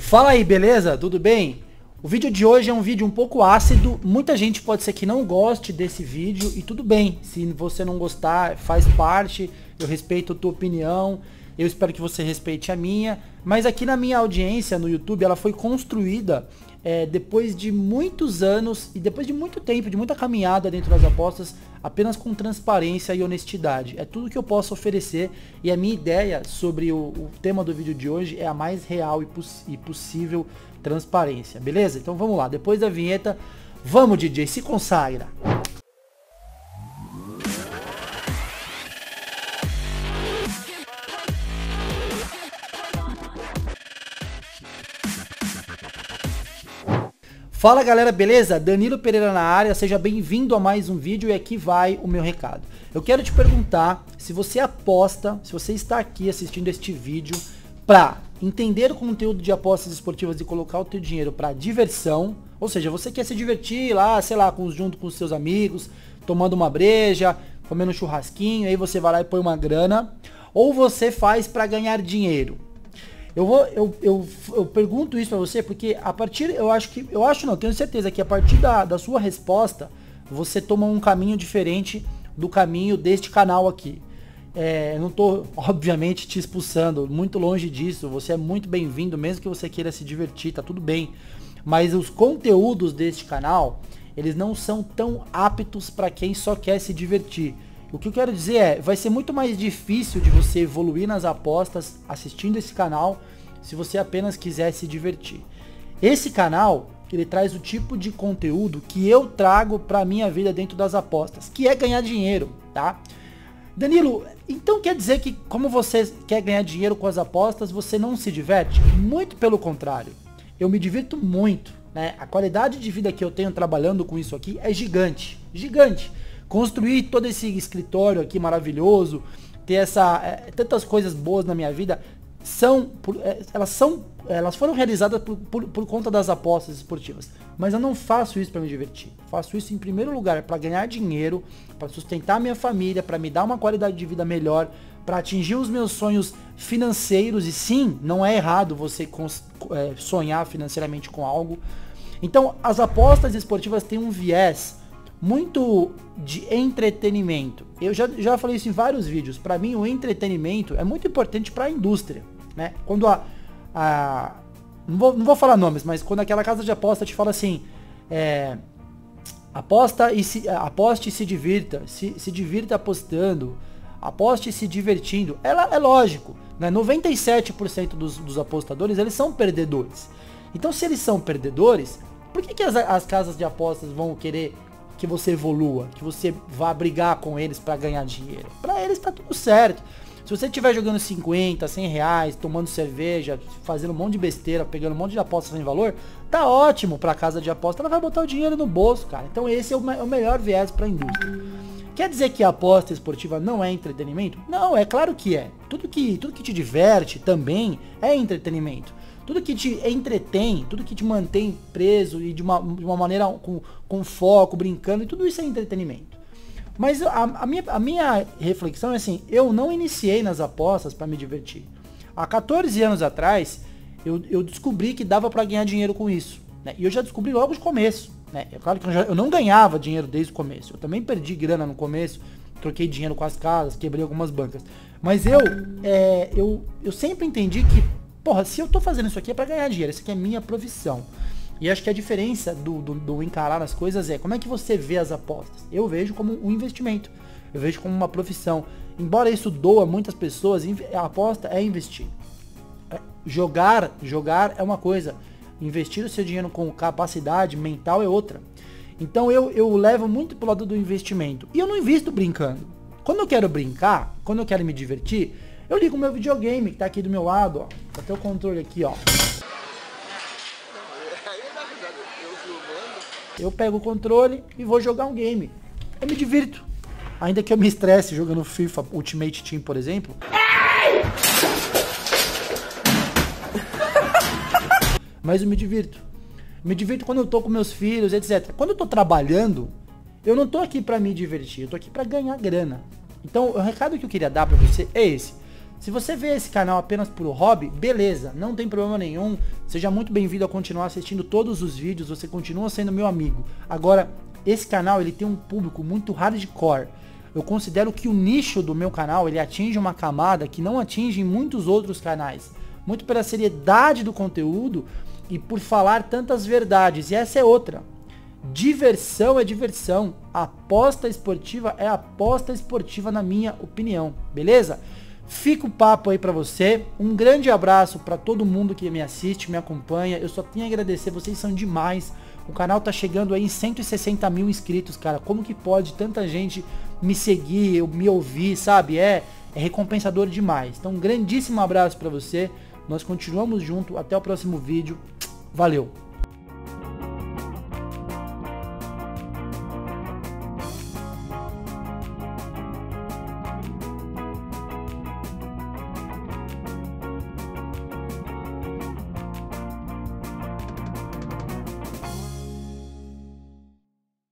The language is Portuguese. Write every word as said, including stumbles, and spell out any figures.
Fala aí, beleza? Tudo bem? O vídeo de hoje é um vídeo um pouco ácido, muita gente pode ser que não goste desse vídeo e tudo bem, se você não gostar, faz parte, eu respeito a tua opinião, eu espero que você respeite a minha, mas aqui na minha audiência no YouTube, ela foi construída é, depois de muitos anos e depois de muito tempo, de muita caminhada dentro das apostas, apenas com transparência e honestidade. É tudo que eu posso oferecer e a minha ideia sobre o, o tema do vídeo de hoje é a mais real e, poss e possível transparência, beleza? Então vamos lá, depois da vinheta, vamos D J, se consagra! Fala galera, beleza? Danilo Pereira na área, seja bem-vindo a mais um vídeo e aqui vai o meu recado. Eu quero te perguntar se você aposta, se você está aqui assistindo este vídeo para entender o conteúdo de apostas esportivas e colocar o teu dinheiro para diversão, ou seja, você quer se divertir lá, sei lá, com, junto com os seus amigos, tomando uma breja, comendo um churrasquinho, aí você vai lá e põe uma grana, ou você faz para ganhar dinheiro. Eu, vou, eu, eu, eu pergunto isso pra você porque a partir, eu acho que, eu acho não, tenho certeza que a partir da, da sua resposta, você toma um caminho diferente do caminho deste canal aqui. É, eu não tô, obviamente, te expulsando, muito longe disso, você é muito bem-vindo, mesmo que você queira se divertir, tá tudo bem. Mas os conteúdos deste canal, eles não são tão aptos para quem só quer se divertir. O que eu quero dizer é, vai ser muito mais difícil de você evoluir nas apostas assistindo esse canal se você apenas quiser se divertir. Esse canal, ele traz o tipo de conteúdo que eu trago para minha vida dentro das apostas, que é ganhar dinheiro, tá? Danilo, então quer dizer que como você quer ganhar dinheiro com as apostas, você não se diverte? Muito pelo contrário, eu me divirto muito, né? A qualidade de vida que eu tenho trabalhando com isso aqui é gigante, gigante. Construir todo esse escritório aqui maravilhoso, ter essa, é, tantas coisas boas na minha vida, são, por, é, elas, são, elas foram realizadas por, por, por conta das apostas esportivas. Mas eu não faço isso para me divertir. Faço isso em primeiro lugar para ganhar dinheiro, para sustentar a minha família, para me dar uma qualidade de vida melhor, para atingir os meus sonhos financeiros. E sim, não é errado você é, sonhar financeiramente com algo. Então as apostas esportivas têm um viés muito de entretenimento. Eu já, já falei isso em vários vídeos. Para mim o entretenimento é muito importante para a indústria, né? Quando a, a não, vou, não vou falar nomes, mas quando aquela casa de aposta te fala assim, é, aposta e se, aposte e se divirta, se, se divirta apostando, aposte e se divertindo, é, é lógico, né? noventa e sete por cento dos, dos apostadores, eles são perdedores. Então se eles são perdedores, por que, que as, as casas de apostas vão querer que você evolua, que você vá brigar com eles para ganhar dinheiro? Para eles tá tudo certo. Se você estiver jogando cinquenta, cem reais, tomando cerveja, fazendo um monte de besteira, pegando um monte de apostas sem valor, tá ótimo para casa de aposta, ela vai botar o dinheiro no bolso, cara. Então esse é o, é o melhor viés para a indústria. Quer dizer que a aposta esportiva não é entretenimento? Não, é claro que é. Tudo que, tudo que te diverte também é entretenimento. Tudo que te entretém, tudo que te mantém preso e de uma, de uma maneira com, com foco, brincando, e tudo isso é entretenimento. Mas a, a, minha, a minha reflexão é assim, eu não iniciei nas apostas para me divertir. Há quatorze anos atrás, eu, eu descobri que dava para ganhar dinheiro com isso, né? E eu já descobri logo de começo, né? É claro que eu, já, eu não ganhava dinheiro desde o começo. Eu também perdi grana no começo, troquei dinheiro com as casas, quebrei algumas bancas. Mas eu, é, eu, eu sempre entendi que porra, se eu tô fazendo isso aqui é pra ganhar dinheiro, isso aqui é minha profissão. E acho que a diferença do, do, do encarar as coisas é, como é que você vê as apostas? Eu vejo como um investimento, eu vejo como uma profissão. Embora isso doa muitas pessoas, a aposta é investir. Jogar, jogar é uma coisa, investir o seu dinheiro com capacidade mental é outra. Então eu, eu levo muito pro lado do investimento. E eu não invisto brincando. Quando eu quero brincar, quando eu quero me divertir, eu ligo o meu videogame, que tá aqui do meu lado, ó. Tá até o controle aqui, ó. Eu pego o controle e vou jogar um game. Eu me divirto. Ainda que eu me estresse jogando FIFA Ultimate Team, por exemplo. Mas eu me divirto. Me divirto quando eu tô com meus filhos, etcétera. Quando eu tô trabalhando, eu não tô aqui pra me divertir. Eu tô aqui pra ganhar grana. Então, o recado que eu queria dar pra você é esse. Se você vê esse canal apenas por hobby, beleza, não tem problema nenhum. Seja muito bem-vindo a continuar assistindo todos os vídeos, você continua sendo meu amigo. Agora, esse canal ele tem um público muito hardcore. Eu considero que o nicho do meu canal, ele atinge uma camada que não atinge em muitos outros canais. Muito pela seriedade do conteúdo e por falar tantas verdades. E essa é outra. Diversão é diversão. Aposta esportiva é aposta esportiva na minha opinião. Beleza? Fica o papo aí pra você. Um grande abraço pra todo mundo que me assiste, me acompanha. Eu só tenho a agradecer, vocês são demais. O canal tá chegando aí em cento e sessenta mil inscritos, cara. Como que pode tanta gente me seguir, me ouvir, sabe? É, é recompensador demais. Então um grandíssimo abraço pra você. Nós continuamos junto. Até o próximo vídeo. Valeu!